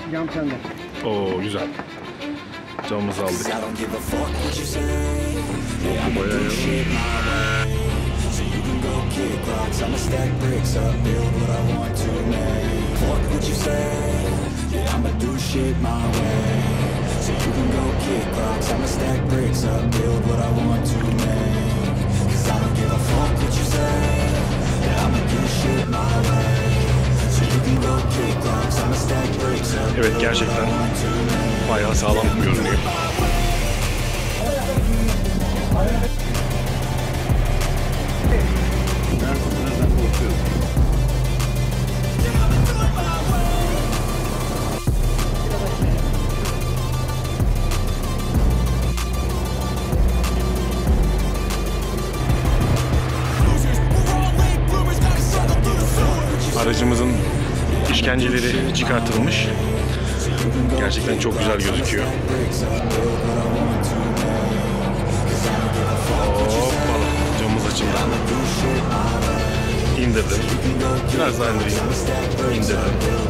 Cam sende. Oo güzel. Camımızı aldık. Bayağı iyi. Evet, gerçekten bayağı sağlam görünüyor. Aracımızın işkenceleri çıkartılmış. Gerçekten çok güzel gözüküyor. Hoppala, camımız açıldı. İndirdim. Biraz daha indireyim. İndirdim.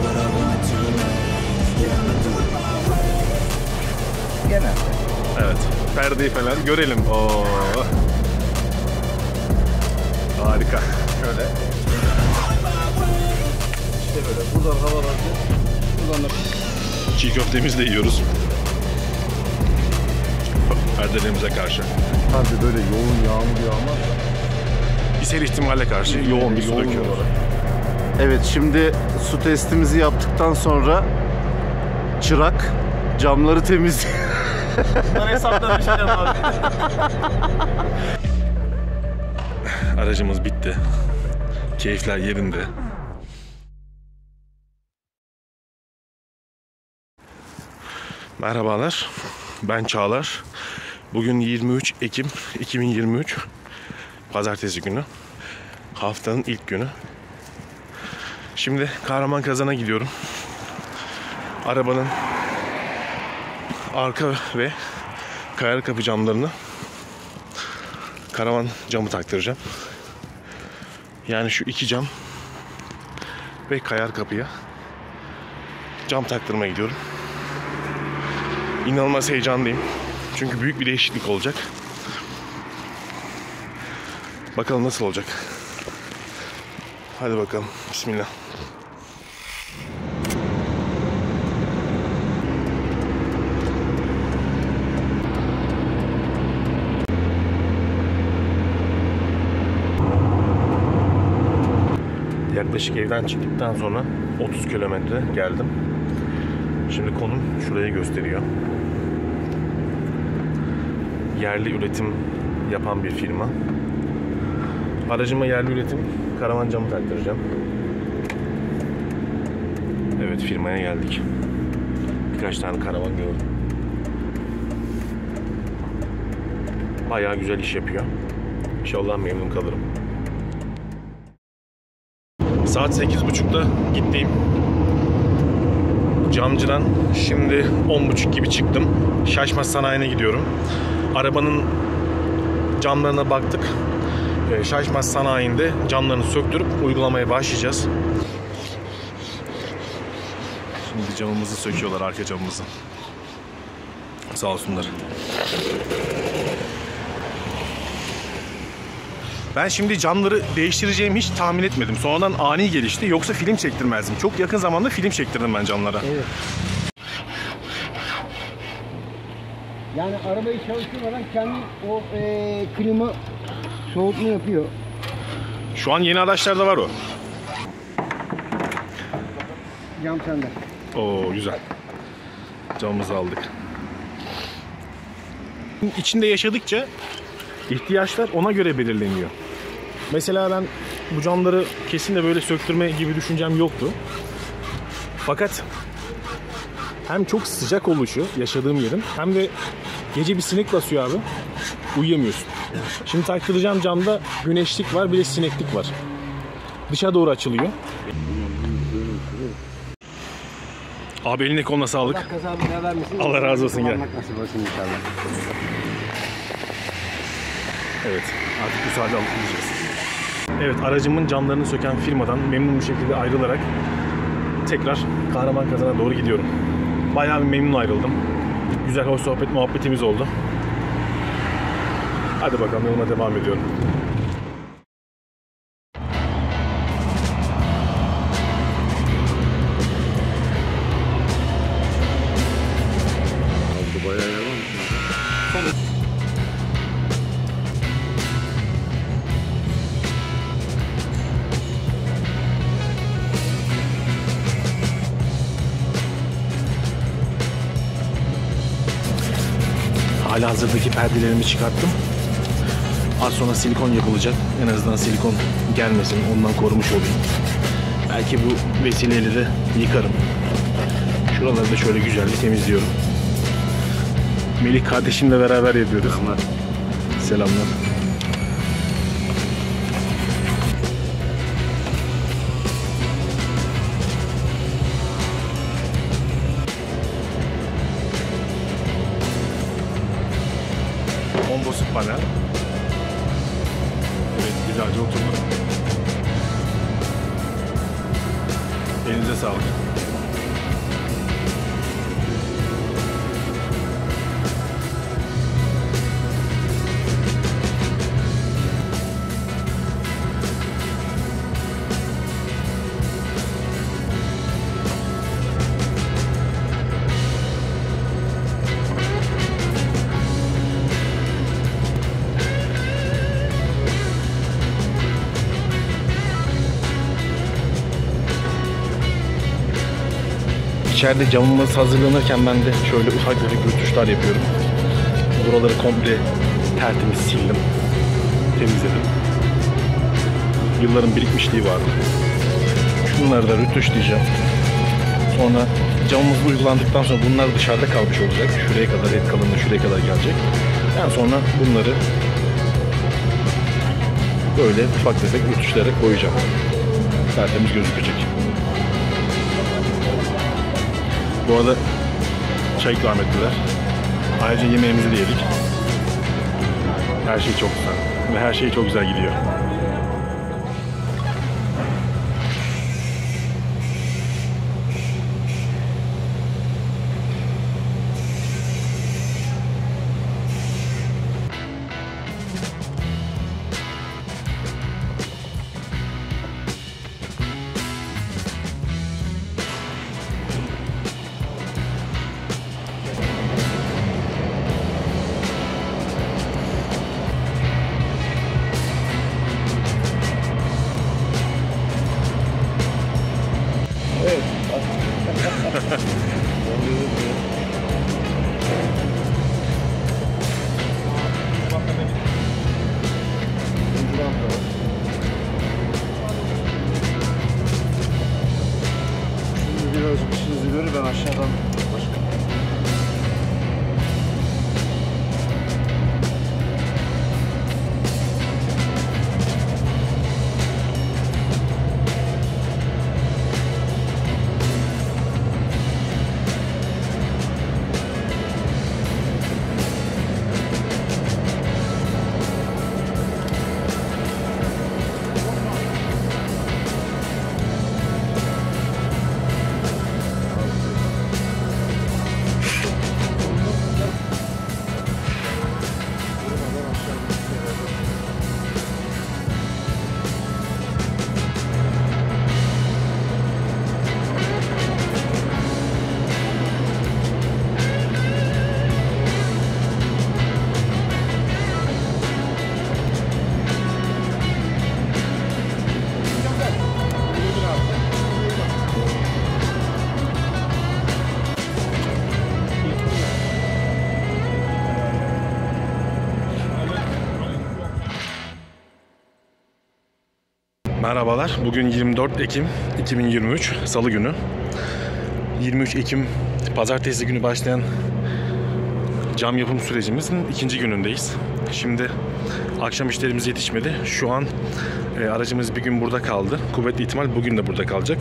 Gene. Evet. Perdeyi falan görelim. Oo. Harika. Şöyle. İşte böyle. Buradan havalandı. Buradan da Çiğ köftemizi de yiyoruz. Perdelerimize karşı. hadi böyle yoğun yağmur yağmaz. Biz her ihtimale karşı yoğun bir su döküyoruz. Evet, şimdi su testimizi yaptıktan sonra çırak camları temizliyor. Bunları hesaplamışlar abi. Aracımız bitti. Keyifler yerinde. Merhabalar. Ben Çağlar. Bugün 23 Ekim 2023. Pazartesi günü. Haftanın ilk günü. Şimdi Kahramanmaraş'a gidiyorum. Arabanın arka ve kayar kapı camlarını karavan camı taktıracağım. Yani şu iki cam ve kayar kapıya cam taktırmaya gidiyorum. İnanılmaz heyecanlıyım. Çünkü büyük bir değişiklik olacak. Bakalım nasıl olacak. Hadi bakalım. Bismillah. Yaklaşık evden çıktıktan sonra 30 kilometre geldim. Şimdi konum şurayı gösteriyor. Yerli üretim yapan bir firma. Aracıma yerli üretim karavan camı taktıracağım. Evet, firmaya geldik. Birkaç tane karavan gördüm. Bayağı güzel iş yapıyor. İnşallah memnun kalırım. Saat 8.30'da gittiğim camcıdan şimdi 10.30 gibi çıktım. Şaşmaz Sanayi'ne gidiyorum. Arabanın camlarına baktık. Şaşmaz Sanayi'nde camlarını söktürüp uygulamaya başlayacağız. Şimdi camımızı söküyorlar, arka camımızı. Sağ olsunlar. Ben şimdi camları değiştireceğimi hiç tahmin etmedim. Sonradan ani gelişti. Yoksa film çektirmezdim. Çok yakın zamanda film çektirdim ben camlara. Evet. Yani arabayı çalıştırmadan kendi o klima soğutma yapıyor. Şu an yeni araçlarda var o. Cam sende. Oo güzel. Camımızı aldık. İçinde yaşadıkça ihtiyaçlar ona göre belirleniyor. Mesela ben bu camları kesin de böyle söktürme gibi düşüncem yoktu. Fakat hem çok sıcak oluşu yaşadığım yerin hem de gece bir sinek basıyor abi. Uyuyamıyorsun. Şimdi taktıracağım camda güneşlik var, bir de sineklik var. Dışa doğru açılıyor. Abi eline koluna sağlık. Allah kaza bela vermesin. Allah razı olsun, gel. Nasip olsun inşallah. Evet, artık müsaade alıp gideceğiz. Evet, aracımın camlarını söken firmadan memnun bir şekilde ayrılarak tekrar Kahramanmaraş'a doğru gidiyorum. Bayağı bir memnun ayrıldım. Güzel hoş sohbet muhabbetimiz oldu. Hadi bakalım yoluma devam ediyorum. Bayağı yalan. Hala hazırdaki perdelerimi çıkarttım. Az sonra silikon yapılacak. En azından silikon gelmesin, ondan korumuş olayım. Belki bu vesileyle de yıkarım. Şuraları da şöyle güzelce temizliyorum. Melih kardeşimle beraber yapıyoruz. Selamlar. Komposit panel. Evet, güzelce oturdu. Elinize sağlık. İçeride camımız hazırlanırken ben de şöyle ufak tefek rötuşlar yapıyorum. Buraları komple tertemiz sildim, temizledim. Yılların birikmişliği vardı. Şunları da rötuşlayacağım. Sonra camımız uygulandıktan sonra bunlar dışarıda kalmış olacak. Şuraya kadar, et kalınlığı şuraya kadar gelecek. Yani sonra bunları böyle ufak tefek rötuşlayarak koyacağım. Tertemiz gözükecek. Bu arada çay ikram ettiler. Ayrıca yemeğimizi de yedik. Her şey çok güzel. Ve her şey çok güzel gidiyor. Şimdi birazcık işinizi görür, ben aşağıdan başka. Merhabalar. Bugün 24 Ekim 2023 Salı günü. 23 Ekim Pazartesi günü başlayan cam yapım sürecimizin ikinci günündeyiz. Şimdi akşam işlerimiz yetişmedi. Şu an aracımız bir gün burada kaldı. Kuvvetli ihtimal bugün de burada kalacak.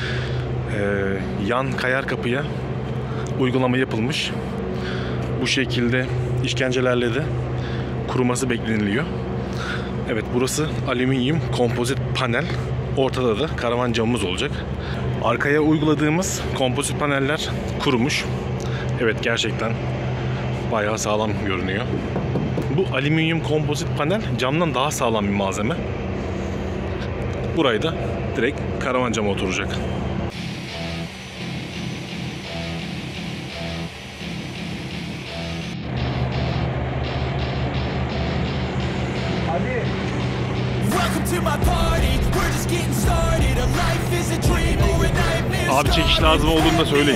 Yan kayar kapıya uygulama yapılmış. Bu şekilde işkencelerle de kuruması bekleniliyor. Evet, burası alüminyum kompozit panel. Ortada da karavan camımız olacak. Arkaya uyguladığımız kompozit paneller kurumuş. Evet, gerçekten bayağı sağlam görünüyor. Bu alüminyum kompozit panel camdan daha sağlam bir malzeme. Burayı da direkt karavan cama oturacak. Abi çekiş lazım olduğunu da söyleyin.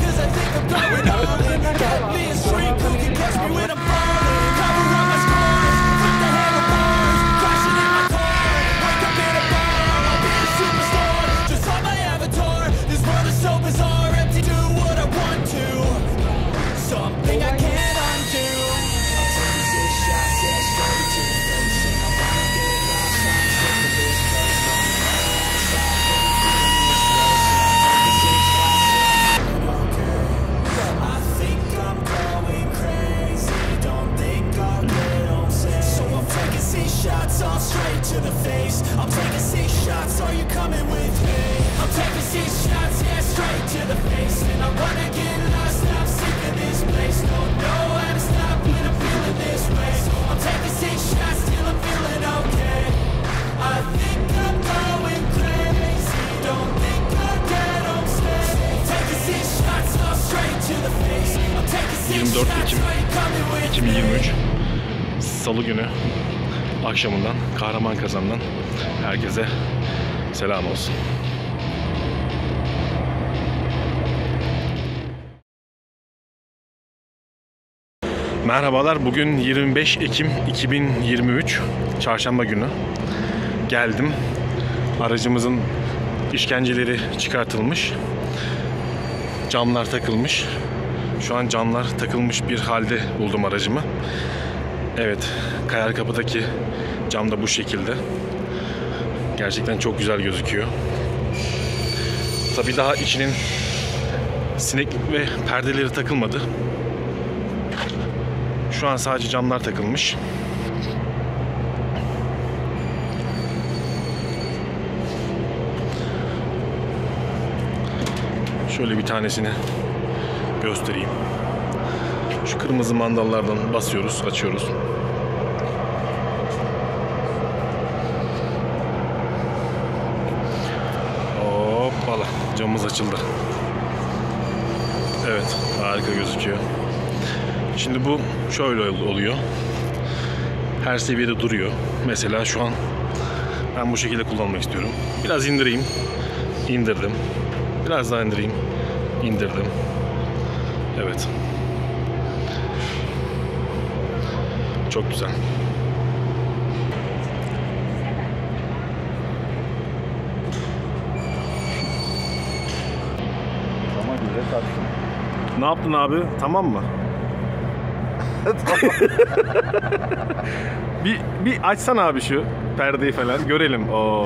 Ekim 2023 Salı günü akşamından Kahramanmaraş'tan herkese selam olsun. Merhabalar, bugün 25 Ekim 2023 Çarşamba günü. Geldim. Aracımızın işkenceleri çıkartılmış. Camlar takılmış. Şu an camlar takılmış bir halde buldum aracımı. Evet, kayar kapıdaki cam da bu şekilde. Gerçekten çok güzel gözüküyor. Tabii daha içinin sineklik ve perdeleri takılmadı. Şu an sadece camlar takılmış. Şöyle bir tanesini göstereyim. Şu kırmızı mandallardan basıyoruz, açıyoruz. Hoppala, camımız açıldı. Evet, harika gözüküyor. Şimdi bu şöyle oluyor. Her seviyede duruyor. Mesela şu an ben bu şekilde kullanmak istiyorum. Biraz indireyim. İndirdim. Biraz daha indireyim. İndirdim. Evet. Çok güzel. Ama güzel taktım. Ne yaptın abi? Tamam mı? bir açsana abi şu perdeyi falan görelim. Oo.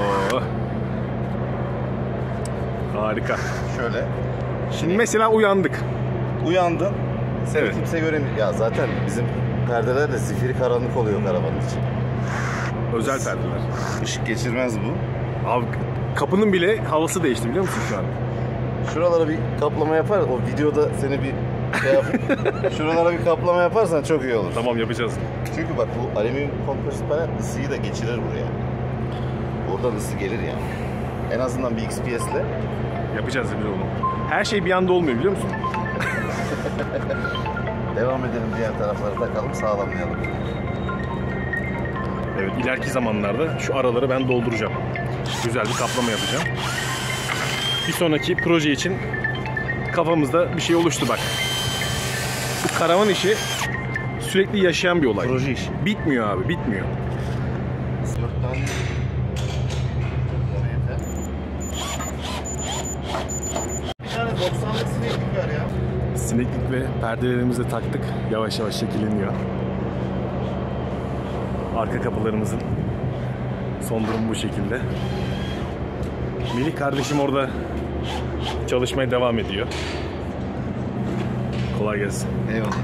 Harika. Şöyle. Şimdi mesela uyandık. Uyandın. Seni Evet. kimse göremiyor. Ya zaten bizim perdeler de zifiri karanlık oluyor karavanın için. Özel perdeler. Işık geçirmez bu. Abi kapının bile havası değişti biliyor musun şu an? Şuralara bir kaplama yapar. O videoda seni bir şey yap. Şuralara bir kaplama yaparsan çok iyi olur. Tamam, yapacağız. Çünkü bak bu alüminyum kompozit panel ısıyı da geçirir buraya. Oradan ısı gelir yani. En azından bir XPS'le. Yapacağız bir oğlum. Her şey bir anda olmuyor biliyor musun? Devam edelim, diğer tarafları takalım, sağlamlayalım. Evet, ileriki zamanlarda şu araları ben dolduracağım. Güzel bir kaplama yapacağım. Bir sonraki proje için kafamızda bir şey oluştu bak. Bu karavan işi sürekli yaşayan bir olay. Proje işi. Bitmiyor abi, bitmiyor. 4 tane. Bir tane 90'lık sineklik var ya. Sineklik ve perdelerimizi de taktık. Yavaş yavaş şekilleniyor. Arka kapılarımızın son durumu bu şekilde. Melih kardeşim orada çalışmaya devam ediyor. Kolay gelsin. Eyvallah.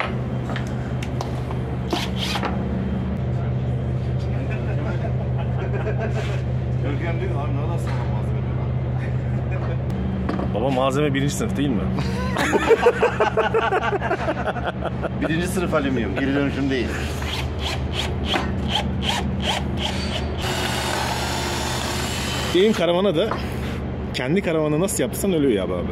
Görkem diyor abi ne kadar sağlam malzeme diyor lan. Baba malzeme 1. sınıf değil mi? 1. sınıf alüminyum, geri dönüşüm değil. Benim karavana da kendi karavanı nasıl yaptıysan ölüyor ya abi.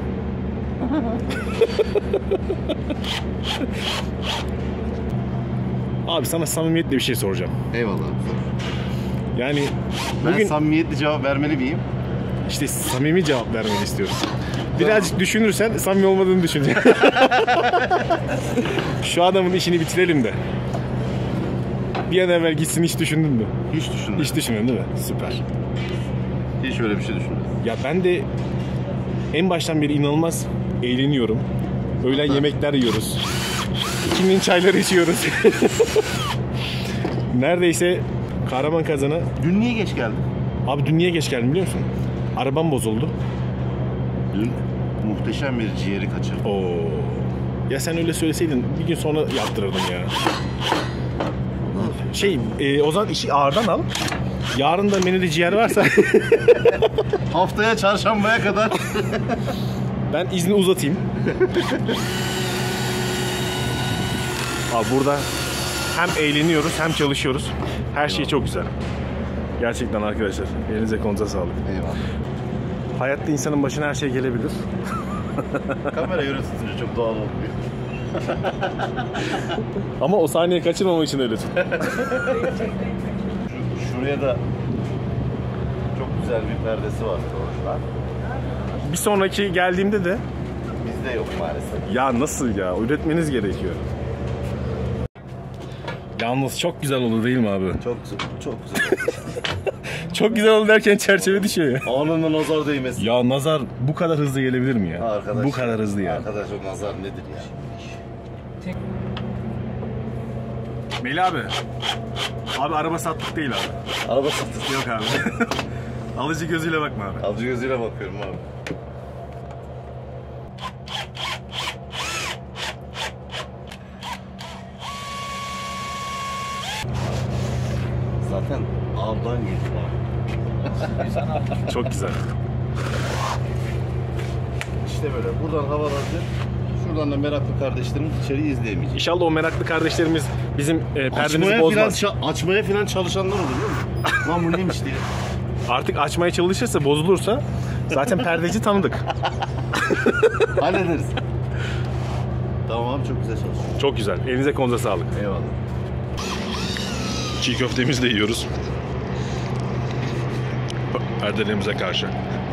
Abi sana samimiyetle bir şey soracağım. Eyvallah. Yani Ben bugün samimiyetli cevap vermeli miyim? işte samimi cevap vermeni istiyorum. Birazcık düşünürsen samimi olmadığını düşüneceğim. Şu adamın işini bitirelim de. Bir an evvel gitsin, hiç düşündün mü? Hiç düşünmedim. Hiç düşünmedin değil mi? Süper. Hiç öyle bir şey düşünmedim. Ya ben de en baştan beri inanılmaz eğleniyorum. Öğlen yemekler yiyoruz. İkinin çayları içiyoruz. Neredeyse kahraman kazana. Dün niye geç geldin? Abi dün niye geç geldim biliyor musun? Arabam bozuldu. Dün muhteşem bir ciğeri kaçırdım. Oo. Ya sen öyle söyleseydin bir gün sonra yaptırırdım ya. O zaman işi ağırdan al. Yarın da menüde ciğer varsa Haftaya çarşambaya kadar. ben izni uzatayım. Abi burada hem eğleniyoruz hem çalışıyoruz. Her şey çok güzel. Gerçekten arkadaşlar. Elinize konuza sağlık. Eyvallah. Hayatta insanın başına her şey gelebilir. Kamera yürü tutunca çok doğal oluyor. Ama o sahneyi kaçırmamak için öyle tut. Şuraya da çok güzel bir perdesi var doğrular. Bir sonraki geldiğimde de Bizde yok maalesef. ya nasıl ya? Üretmeniz gerekiyor. Yalnız çok güzel oldu değil mi abi? Çok güzel. Çok güzel oldu derken çerçeve düşüyor ya. Anında nazar değmesin. Ya nazar bu kadar hızlı gelebilir mi ya? Arkadaş, bu kadar hızlı ya. Arkadaş o nazar nedir ya? Melih abi. Abi araba sattık değil abi. Araba satış. Yok abi. Alıcı gözüyle bakma abi. Alıcı gözüyle bakıyorum abi. Zaten avdan girdim abi. Çok güzel. İşte böyle buradan havalanacak. Şuradan da meraklı kardeşlerimiz içeri izleyemeyecek. İnşallah o meraklı kardeşlerimiz bizim perdemizi bozmaz. Açmaya filan çalışanlar olur değil mi? Lan bu neymiş diye. Artık açmaya çalışırsa, bozulursa zaten perdeci tanıdık. Hallederiz. Tamam abi çok güzel çalışıyor. Çok güzel. Elinize konuza sağlık. Eyvallah. Çiğ köftemizi de yiyoruz. Perdelerimize karşı.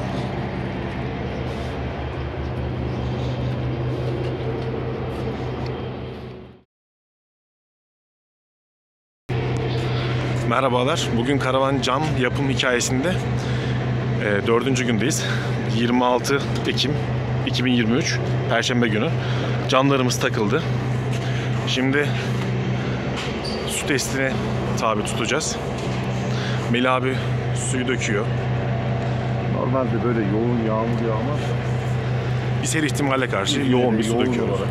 Merhabalar. Bugün karavan cam yapım hikayesinde 4. gündeyiz. 26 Ekim 2023 Perşembe günü. Camlarımız takıldı. Şimdi su testine tabi tutacağız. Melih abi suyu döküyor. Normalde böyle yoğun yağmur yağmaz. Biz her ihtimale karşı yoğun bir su döküyoruz.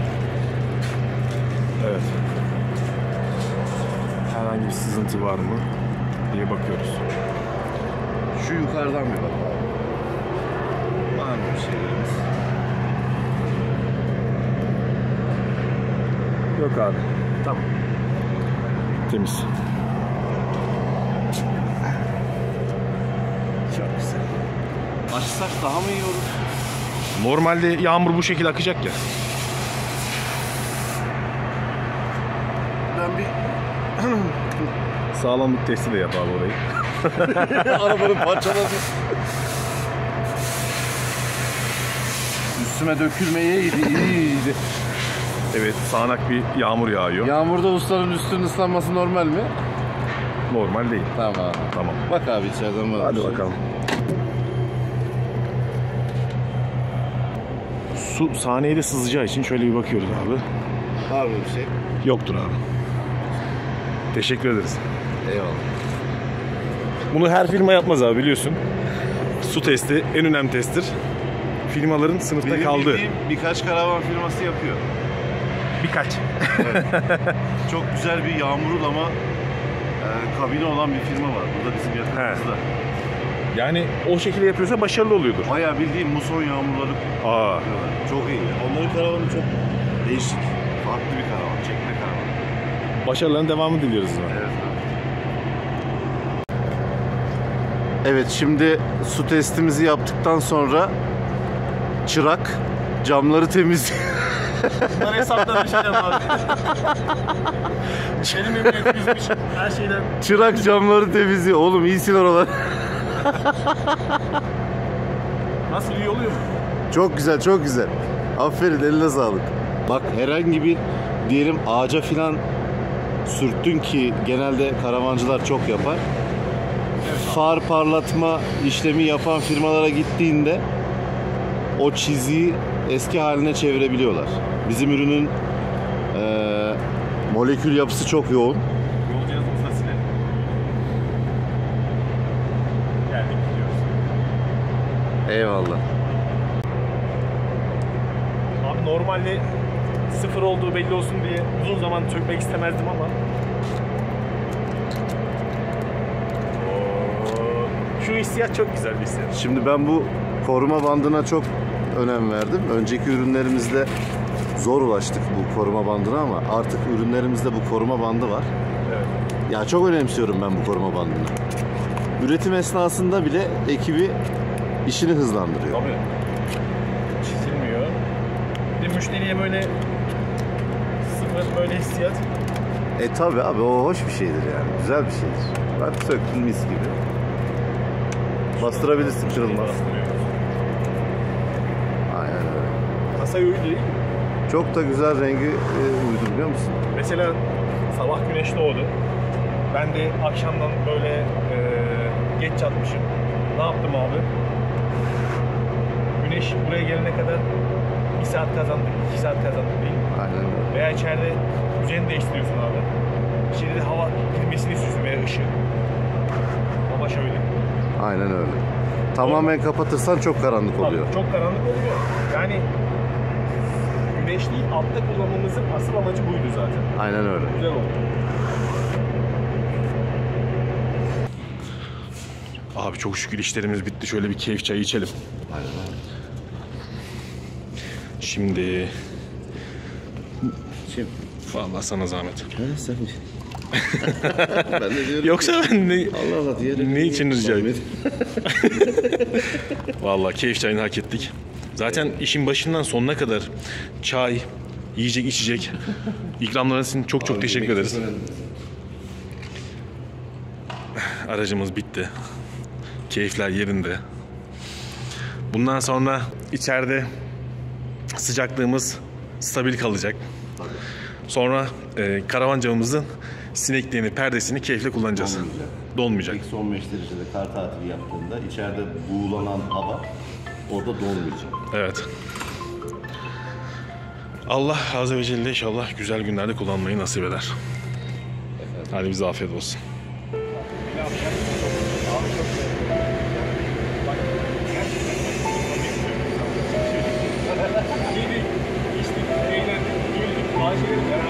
Evet. Herhangi bir sızıntı var mı diye bakıyoruz. Şu yukarıdan bir bak abi. Var mı bir şeylerimiz? Yok abi. Tamam. Temiz. Çok güzel. Açsak daha mı iyi olur? Normalde yağmur bu şekilde akacak ya. Ben bir Sağlamlık testi de yap abi orayı. arabanın parçaladı. Üstüme dökülmeye iyiydi. Evet, sağanak bir yağmur yağıyor. Yağmurda ustanın üstünün ıslanması normal mi? Normal değil. Tamam. Tamam. Bak abi içeriden var. Hadi bakalım. Su saniyede sızacağı için şöyle bir bakıyoruz abi. Var mı bir şey? Yoktur abi. Teşekkür ederiz. Eyvallah. Bunu her firma yapmaz abi, biliyorsun. Su testi en önemli testtir. Firmaların sınıfta Benim kaldığı. bildiğim birkaç karavan firması yapıyor. Birkaç. Evet. Çok güzel bir yağmurlama kabini olan bir firma var. Burada bizim yakınımızda. Yani o şekilde yapıyorsa başarılı oluyordur. Bayağı bildiğin muson yağmurları Aa. çok iyi. Onların karavanı çok değişik. Farklı bir karavan. Çekme karavan. Başarıların devamı diliyoruz. Evet. Evet, şimdi su testimizi yaptıktan sonra çırak camları temizliyor. Bunları hesaplamışacağım abi. Benim emniyet yüzmüş her şeyden. Çırak camları temizliyor. Oğlum iyisin oralar. Nasıl, iyi oluyor mu? Çok güzel, çok güzel. Aferin, eline sağlık. Bak, herhangi bir diyelim ağaca filan sürttün ki genelde karavancılar çok yapar. Far parlatma işlemi yapan firmalara gittiğinde o çiziyi eski haline çevirebiliyorlar. Bizim ürünün molekül yapısı çok yoğun. Yol cihazımızı da silelim. Geldik, gidiyoruz. Eyvallah. Abi normalde sıfır olduğu belli olsun diye uzun zaman sökmek istemezdim ama şu hissiyat çok güzel bir hissiyat. Şimdi ben bu koruma bandına çok önem verdim. Önceki ürünlerimizde zor ulaştık bu koruma bandına ama artık ürünlerimizde bu koruma bandı var. Evet. Ya çok önemsiyorum ben bu koruma bandını. Üretim esnasında bile ekibi işini hızlandırıyor. Tabii. Çizilmiyor. Bir müşteriye böyle sıfır böyle hissiyat. Tabi abi, o hoş bir şeydir yani. Güzel bir şeydir. Bak, söktün mis gibi. Bastırabilirsin, kırılmaz. Aynen öyle. Kasaya uydu değil mi? Çok da güzel rengi uydu, biliyor musun? Mesela sabah güneş doğdu. Ben de akşamdan böyle geç çatmışım. Ne yaptım abi? Güneş buraya gelene kadar 1 saat kazandık, 2 saat kazandık değil mi? Aynen öyle. Veya içeride düzeni değiştiriyorsun abi. İçeride hava girmesini istiyorsun veya ışığı. Ama şöyle. Aynen öyle. Tamamen kapatırsan çok karanlık oluyor. Tabii, çok karanlık oluyor. Yani güneş değil, altta kullanmamızın asıl amacı buydu zaten. Aynen öyle. Güzel oldu. Abi çok şükür işlerimiz bitti. Şöyle bir keyif çayı içelim. Aynen öyle. Şimdi... Vallahi sana zahmet. Sen ben de diyorum. Yoksa ben ne... Allah Allah diyelim. Ne için rica ederim? Vallahi keyif çayını hak ettik. Zaten işin başından sonuna kadar çay, yiyecek, içecek ikramlarınız için çok çok teşekkür ederiz. Aracımız bitti. Keyifler yerinde. Bundan sonra içeride sıcaklığımız stabil kalacak. Sonra karavan camımızın sinekliğini, perdesini keyifle kullanacağız. Donmayacak. İlk son 5 derecede kar tatili yaptığında içeride buğulanan hava orada donmayacak. Evet. Allah Azze ve Celle inşallah güzel günlerde kullanmayı nasip eder. Hadi bize afiyet olsun. Yedik, içtik, eğlendik, güldük, bazı şeyleri